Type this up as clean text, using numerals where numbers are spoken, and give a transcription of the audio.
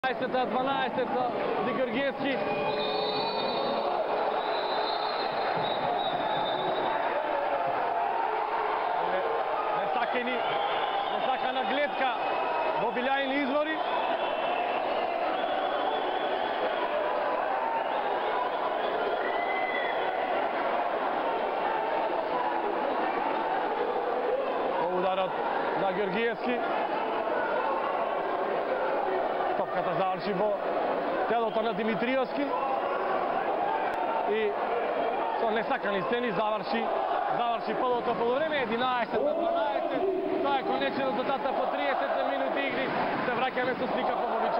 12 di Georgievski. Nesakana гледка во билјајни извори. Ударот на Георгиевски. Топката заврши во телото на Димитриевски и со несакани сцени заврши првото полувреме 11-12. Тоа е конечен резултат по 30 минути игри. Се враќаме со слика по